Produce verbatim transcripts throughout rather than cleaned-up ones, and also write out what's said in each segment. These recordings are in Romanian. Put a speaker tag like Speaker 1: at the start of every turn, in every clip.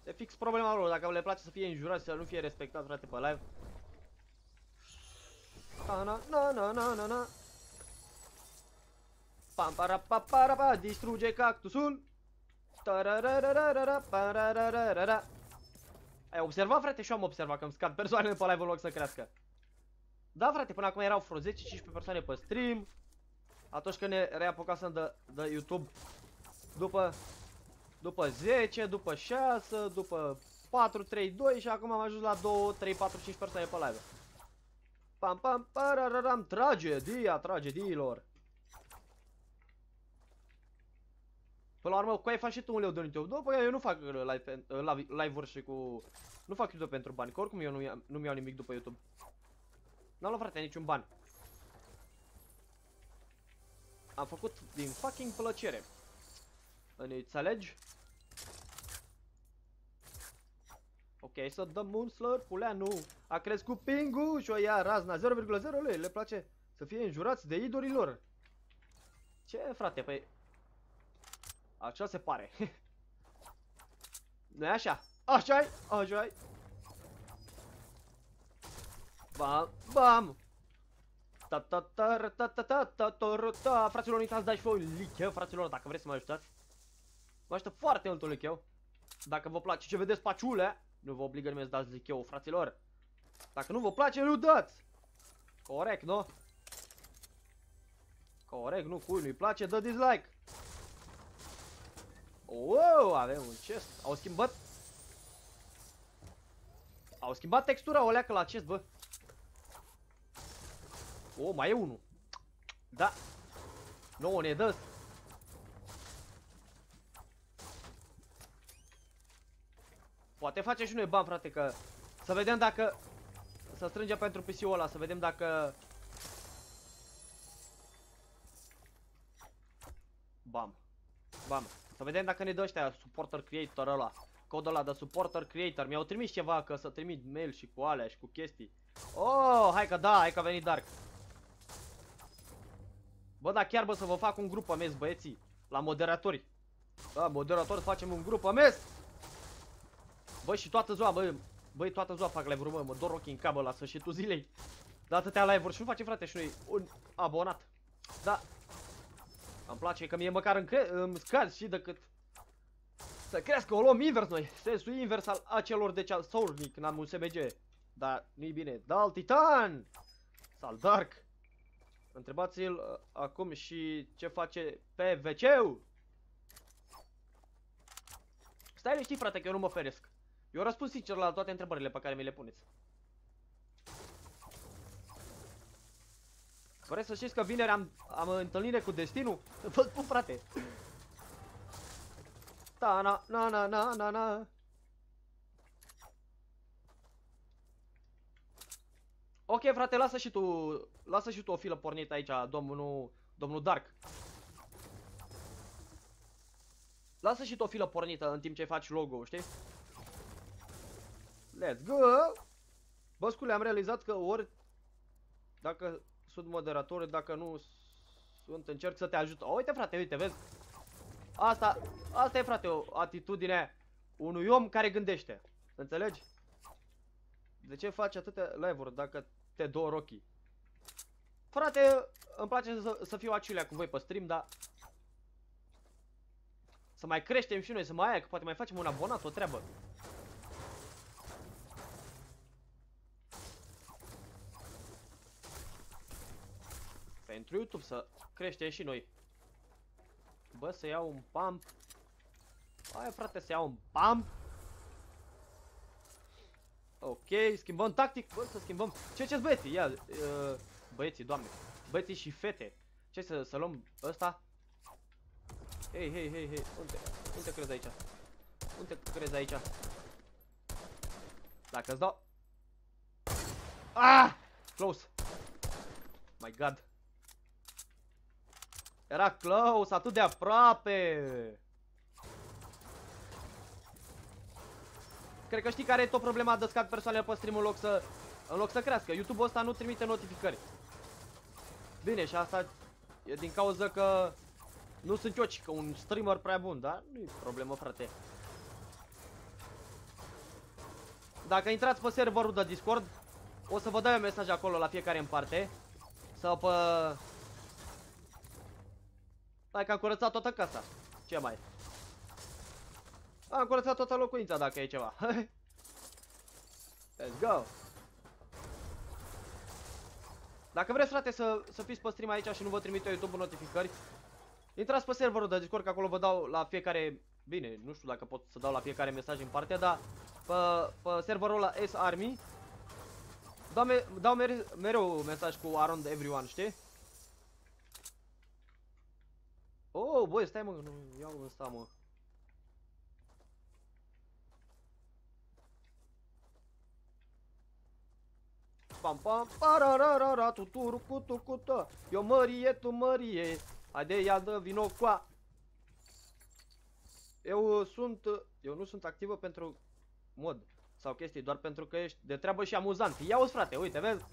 Speaker 1: E fix problema lor, dacă le place să fie înjurați, să nu fie respectați, frate, pe live. Na na na na na na na. Pam para pa para pa, distruge cactusul. Tararararara, parararara. Ai observat, frate? Și eu am observat că îmi scad persoanele pe live în loc să crească. Da, frate, până acum erau vreo zece cincisprezece persoane pe stream. Atunci când ne reapucasem de, de YouTube. După După zece, după șase, după patru, trei, doi și acum am ajuns la doi, trei, patru, cinci persoane pe live. Pam pam parararam, tragedia tragediilor. Până la urmă, cu ai faci și tu un leu de YouTube. După eu nu fac live-uri și cu... Nu fac YouTube pentru bani, că oricum eu nu-mi nu iau nimic după YouTube. N-am luat, frate, niciun ban. Am făcut din fucking plăcere. Înțelegi? Ok, să dăm un slurpuleanu. A crescut pingu și o ia razna zero virgulă zero lei. Le place să fie înjurați de idorii lor. Ce, frate? Păi... Așa se pare. Nu-i așa? Așa-i? Așa-i? Bam, bam! Ta ta ta ta ta ta ta ta ta. Fraților, nu uitați, dați și voi un like, fraților, dacă vreți să mă ajutați. Mă ajută foarte mult un licheu. Dacă vă place ce vedeți paciule, nu vă obligă nimeni să dați licheu, fraților. Dacă nu vă place, nu dați. Corect, nu? Corect, nu? Cui nu-i place, dă dislike. Wow, avem un chest. Au schimbat Au schimbat textura o leacă la chest, bă. Oh, mai e unul. Da. Nouă ne dă. Poate face și noi bani, frate, că... Să vedem dacă... Să strângem pentru P C-ul ăla, să vedem dacă... Bam. Bam. Să vedem dacă ne dă ăștia supporter creator ăla. Codul ăla de supporter creator. Mi-au trimis ceva, că să trimit mail și cu alea și cu chestii. Oh, hai că da, hai că a venit Dark. Bă, da, chiar, bă, să vă fac un grup amez, băieții. La moderatori. Da, moderatori, facem un grup amez. Băi, și toată ziua, băi, băi, toată ziua fac live-uri, mă, mă dor ochii în cabă la sfârșitul zilei. De atâtea live-uri și nu face, frate, și noi un abonat. Da. Îmi place că mie măcar îmi scad și decât să crească, o luăm invers noi. Sensul invers al acelor de cea Sournic, n-am un S M G. Dar nu-i bine. Dal Titan! Sau Dark! Întrebați-l uh, acum și ce face pe V C-ul. Stai liniștit, frate, că eu nu mă feresc. Eu răspund sincer la toate întrebările pe care mi le puneți. Vreți să știți că vineri am, am întâlnire cu destinul? Vă spun, frate. Ta na na na na na na. Ok, frate, lasă și tu, lasă și tu o filă pornită aici, domnul, domnul Dark. Lasă și tu o filă pornită în timp ce faci logo, știi? Let's go! Bă, scule, am realizat că ori dacă sunt moderator, dacă nu sunt, încerc să te ajut. Oh, uite, frate, uite, vezi? Asta, asta e, frate, o atitudine unui om care gândește. Înțelegi? De ce faci atâtea live-uri dacă te dor ochii? Frate, îmi place să, să fiu aciulea cu voi pe stream, dar să mai creștem și noi, să mai aia, că poate mai facem un abonat, o treabă. Pentru YouTube să creștem și noi. Bă, să iau un pump. Hai, frate, să iau un pump. Ok, schimbăm tactic. Bă, să schimbăm. Ce ce băieții? Ia, uh, băieții, doamne. Băieții și fete. Ce să, să luăm ăsta? Hei, hei, hei, hei. Unde, unde crezi aici? Unde crezi aici? Dacă îți dau... Ah! Close. My God. Era close, atât de aproape. Cred că știi care e tot problema de scad persoanele pe stream în loc să, în loc să crească. YouTube-ul ăsta nu trimite notificări. Bine, și asta e din cauza că nu sunt eu, ci că un streamer prea bun, dar nu e problemă, frate. dacă intrați pe serverul de Discord, o să vă dau un mesaj acolo la fiecare în parte. Sau pe... Hai că am curățat toată casa. Ce mai? Am curățat toată locuința dacă e ceva. Let's go! Dacă vreți, frate, să, să fiți pe stream aici și nu vă trimite YouTube notificări, intrați pe serverul de Discord, că acolo vă dau la fiecare... Bine, nu știu dacă pot să dau la fiecare mesaj în parte, dar pe, pe serverul la S-Army dau, me, dau mere, mereu mesaj cu Around Everyone, știi? Oh, băi, stai mă, nu iau ăsta, mă. Pam pam pararara tuturu cutu cută. Eu mărie, tu mărie. Haide, ia dă vino coa. Eu sunt eu nu sunt activă pentru mod sau chestii, doar pentru că ești de treabă și amuzant. Ia-uzi, frate, uite, vezi?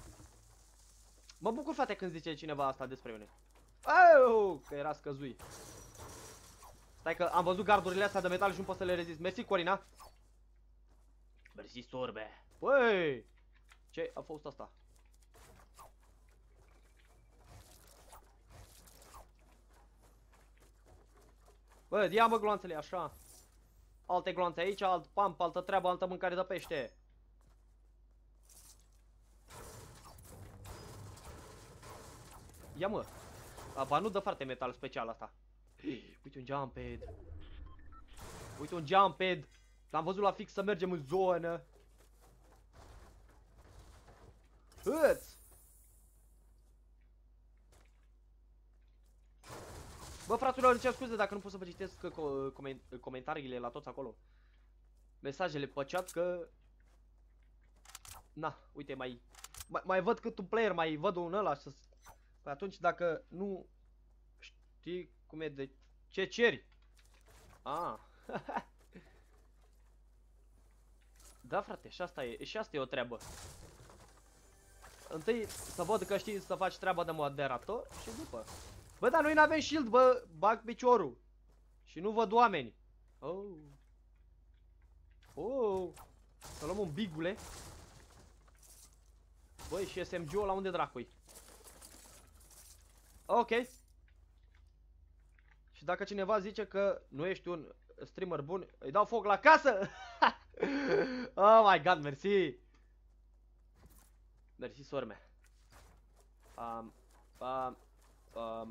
Speaker 1: Mă bucur, frate, când zice cineva asta despre mine. Au, că era scăzui. Stai că am văzut gardurile astea de metal și nu pot să le rezist. Mersi, Corina. Mersi, sorbe. Băi, ce a fost asta? Bă, ia mă gloanțele, așa. Alte gloanțe aici, alt pump, altă treabă, altă mâncare de pește. Ia mă. Ba nu dă foarte metal special asta. Uite un jump pad. Uite un jump pad. L-am văzut la fix să mergem în zonă. Hâț! Bă, fraților, îmi cer scuze dacă nu pot să vă citesc comentariile la toți acolo. Mesajele pe chat, că... Na, uite, mai... Mai, mai văd cât un player, mai văd un ăla să... Păi atunci dacă nu... Știi cum e de... Ce ceri? Ah. Da, frate, și asta e, și asta e o treabă. Întâi să văd că știi să faci treaba de moderator și după. Bă, dar noi n-avem shield, bă, bag piciorul. Și nu văd oameni. Oh. Oh. Să luăm un bigule. Băi, și S M G-ul la unde dracu-i? Ok. Și dacă cineva zice că nu ești un streamer bun, îi dau foc la casă. Oh my god, mersi. Mersi, sorme. Pam, pam, pam.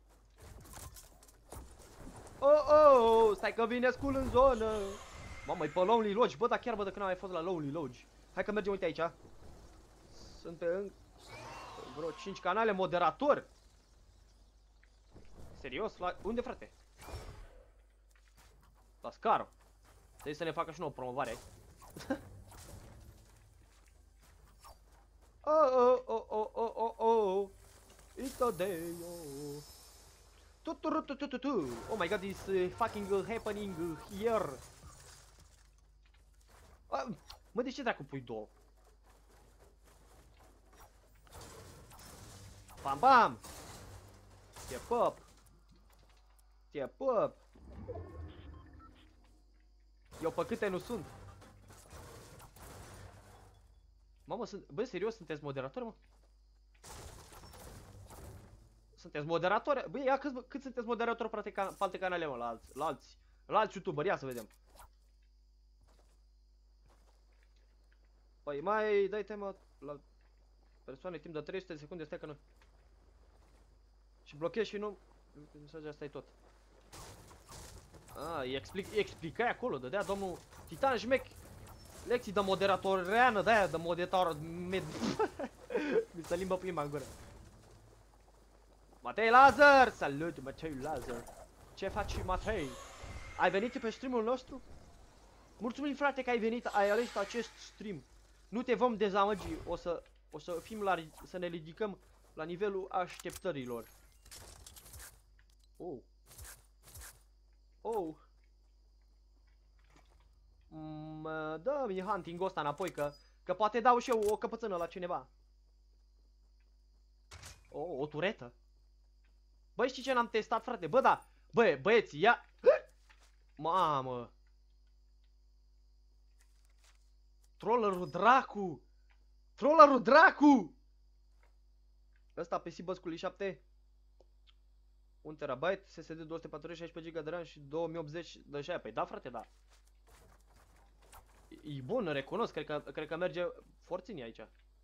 Speaker 1: Oh, oh, oh, stai că vine school în zonă. Mamă, e pe Lonely Lodge. Bă, dar chiar bă, de când am mai fost la Lonely Lodge. Hai că mergem, uite aici. Sunt pe în... vreo cinci canale moderator. Serios? La... Unde, frate? La Scaro. Trebuie să ne facă și nouă promovare. Oh, oh, oh, oh, oh, oh, oh. It's a day, oh. Oh my god, it's uh, fucking uh, happening uh, here. Ah, mă, de ce dracu pui două? Bam, bam! Step up! Step up! Eu pe câte nu sunt? Mamă, sunt... Bă, serios, sunteți moderatori, mă? Sunteți moderatori? Băi, ia cât, cât sunteți moderatori pe alte, alte canale, mă, la alți, la alți, la alți youtuberi, ia să vedem. Păi mai dai tema la persoane timp de trei sute de secunde, stai că nu. Și blochezi și nu... Mesajul asta e tot. Ah, explic, explicai acolo, dădea domnul Titan Șmec lecții de moderatoreană, de-aia de moderator... Med... Mi se limbă prima în gură. Matei Lazar! Salut, Matei Lazar! Ce faci, Matei? Ai venit pe streamul nostru? Mulțumim, frate, că ai venit, ai ales acest stream. Nu te vom dezamăgi, o să, o să fim la, să ne ridicăm la nivelul așteptărilor. Oh. Oh. Mă dă-mi hunting-ul ăsta înapoi, că, că poate dau și eu o căpățână la cineva. Oh, o turetă. Băi, știi ce n-am testat, frate? Bă, da, bă, băieți, ia... Mamă. Trollerul dracu! Trollerul dracu! Ăsta P C Băscului șapte. un terabyte, S S D două sute patruzeci, șaisprezece giga de RAM și două mii optzeci de așa. Păi da, frate, da. E bun, recunosc, cred că, cred că merge forțini aici.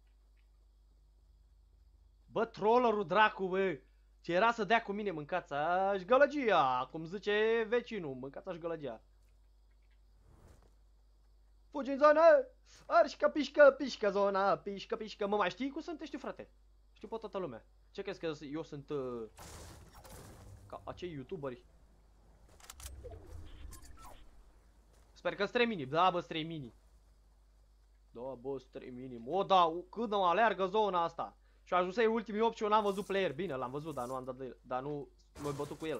Speaker 1: Bă, trollerul dracu, bă! Ce era să dea cu mine, mâncați-aș gălăgia, cum zice vecinul, mâncați-aș gălăgia. Fugi în zonă! Arșca, pișcă, pișcă zona, pișcă, pișcă. Mă mai știi cum sunt? Te știu, frate. Știu pe toată lumea. Ce crezi că eu sunt uh, ca acei youtuberi? Sper că strei mini. Da, bă, strei mini. Da, bă, strei mini. O, da, cât mă aleargă zona asta. Și ajunsei ultimii opt și eu n-am văzut player. Bine, l-am văzut, dar nu am dat de el. Dar nu m-ai bătut cu el.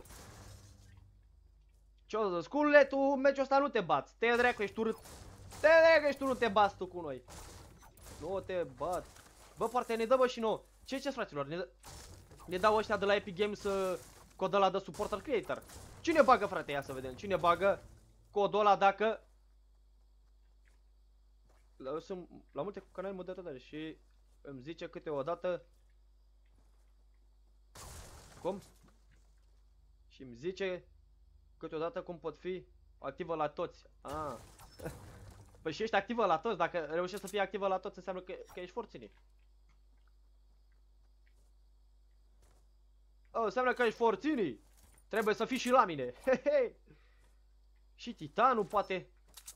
Speaker 1: Ce-o zis? Sculule, tu meciul ăsta nu te bați. Te dracu, ești urât. Te dracu, ești tu, nu te bați tu cu noi. Nu te bat. Bă, poate ne dă, bă, și nouă. Ce ce fraților? Ne, ne dau ăștia de la Epic Games uh, codul ăla de supporter creator. Cine bagă, frate? Ia să vedem. Cine bagă codul ăla dacă... Sunt la multe canale moderate și îmi zice câteodată... Cum? Și îmi zice câteodată cum pot fi activă la toți. Ah. Păi și ești activă la toți. Dacă reușești să fii activă la toți înseamnă că, că ești forținit. Oh, înseamnă că ești forținii. Trebuie să fii și la mine. Hehe. Și titanul poate.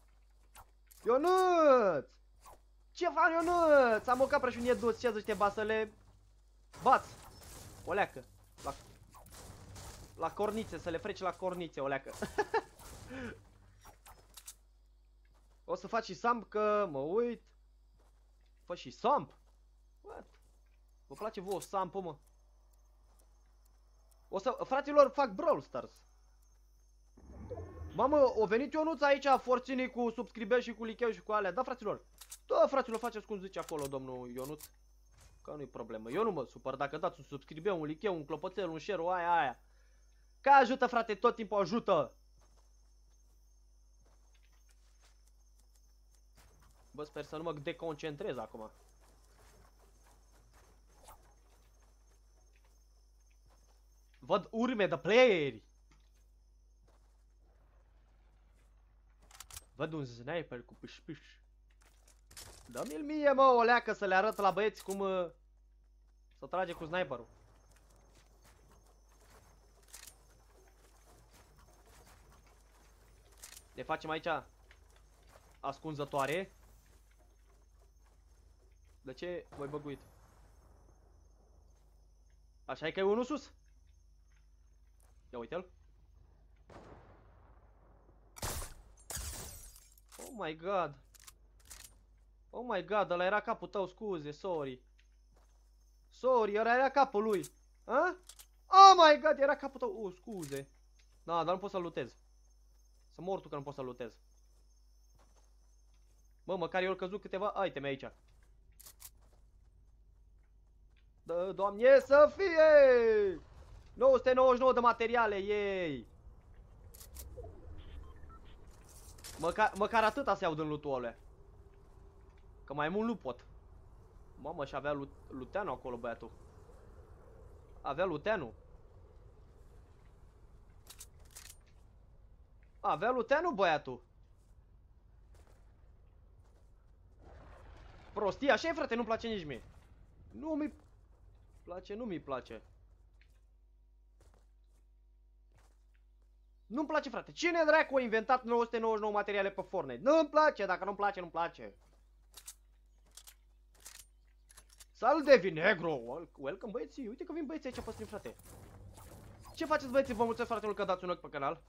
Speaker 1: Ionuț! Ce faci, Ionuț? Am o capră și un ieduț. Ce zici, te ba să le bați? O leacă. La, la cornițe, să le freci la cornițe, o leacă. O să faci și samp că mă uit. Fă și samp? What? Vă place vouă samp-ul, mă? O să, fraților, fac Brawl Stars. Mamă, o venit Ionuț aici, forținii cu subscriberi și cu licheu și cu alea. Da, fraților. Da, fraților, faceți cum zice acolo domnul Ionuț. Că nu-i problemă. Eu nu mă supăr dacă dați un subscribe, un licheu, un clopoțel, un share, o aia, aia. Că ajută, frate, tot timpul ajută. Bă, sper să nu mă deconcentrez acum. Văd urme de playeri. Văd un sniper cu pâș-pâș. Dă-mi-l mie, mă, o leacă să le arăt la băieți cum uh, să trage cu sniperul. Ne facem aici ascunzătoare. De ce voi băguit? Așa e că e unul sus. Ia uite-l. Oh my god. Oh my god, ăla era capul tău, scuze, sorry. Sorry, ăla era capul lui. Ha? Oh my god, era capul tău. Uh, scuze. Da, dar nu pot să-l lutez. Să mor tu că nu pot să-l lutez. Bă, măcar eu-l căzut câteva iteme aici. Da, Doamne să fie! nouă sute nouăzeci și nouă de materiale, ei! Măcar, măcar atâta se aud în lutul ăla. Că mai mult nu pot. Mamă, și avea lut luteanu acolo, băiatul. Avea luteanu. Avea luteanu, băiatul. Prostia, așa e, frate, nu-mi place nici mie. Nu mi place, nu mi place. Nu-mi place, frate. Cine dracu a inventat nouă sute nouăzeci și nouă materiale pe Fortnite? Nu-mi place, dacă nu-mi place, nu-mi place. Salut, Devi Negro! Welcome, băieții! Uite că vin băieții aici pe stream, frate. Ce faceți, băieții? Vă mulțumesc foarte mult că dați un ochi pe canal.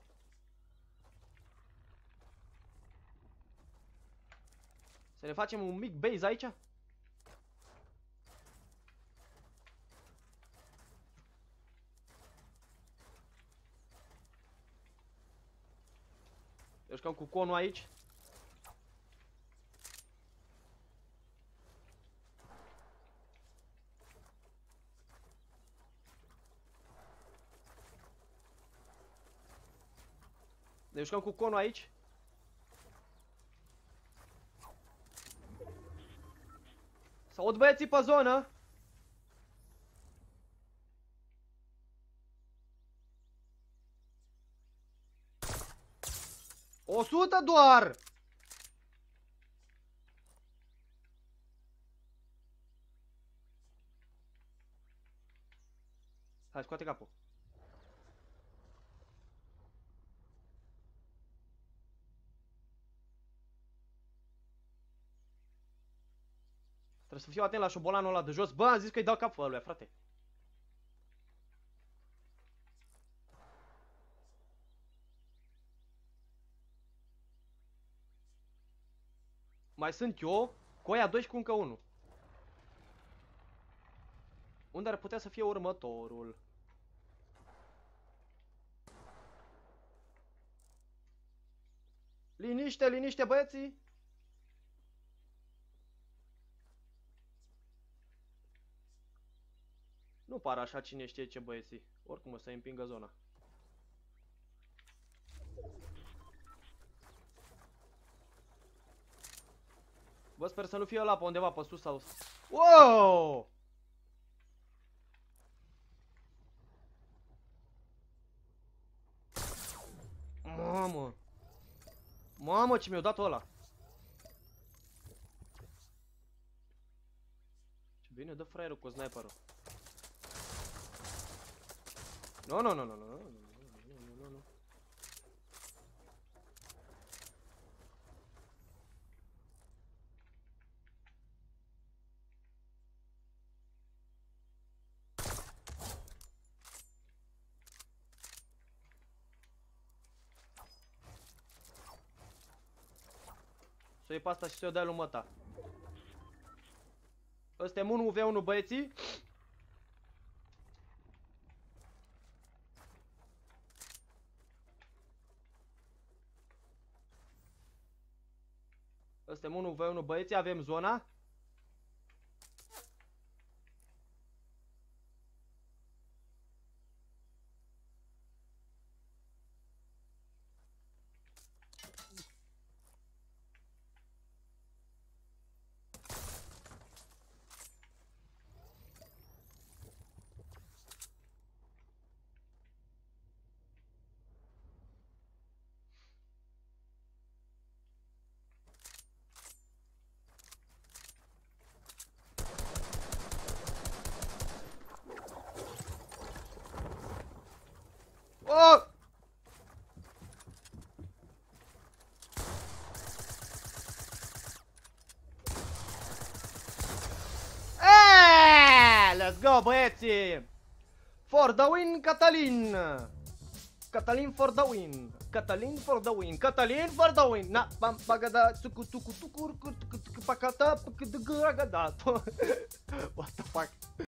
Speaker 1: Să ne facem un mic base aici? Eu jucăm cu conul aici. Ne jucăm cu conul aici. S-aud băieții pe zonă. o sută doar! Hai, scoate capul. Trebuie să fiu atent la șobolanul ăla de jos. Bă, am zis că-i dau capul ăluia, frate. Mai sunt eu, cu aia doi și cu încă unul. Unde ar putea să fie următorul? Liniște, liniște, băieții! Nu par așa cine știe ce băieții. Oricum o să-i împingă zona. Bă, sper să nu fie ăla pe undeva pe sus sau... Wow! Mamă! Mamă, ce mi-a dat ăla! Ce bine dă fraierul cu sniperul. Nu, nu, nu, nu, nu, nu, nu, nu, nu. Să iei pe asta și să o dai lui măta. Ăsta e unu v unu, băieții. Ăsta e unu v unu, băieții, avem zona. Oh! Eee, let's go, băieții! For the win, Catalin! Catalin for the win! Catalin for the win! Catalin for the win! Na, bam, bagada, tucu, tucu, tucu, tucu, tucu, pacata, tucu, tucu, ragada. What the fuck?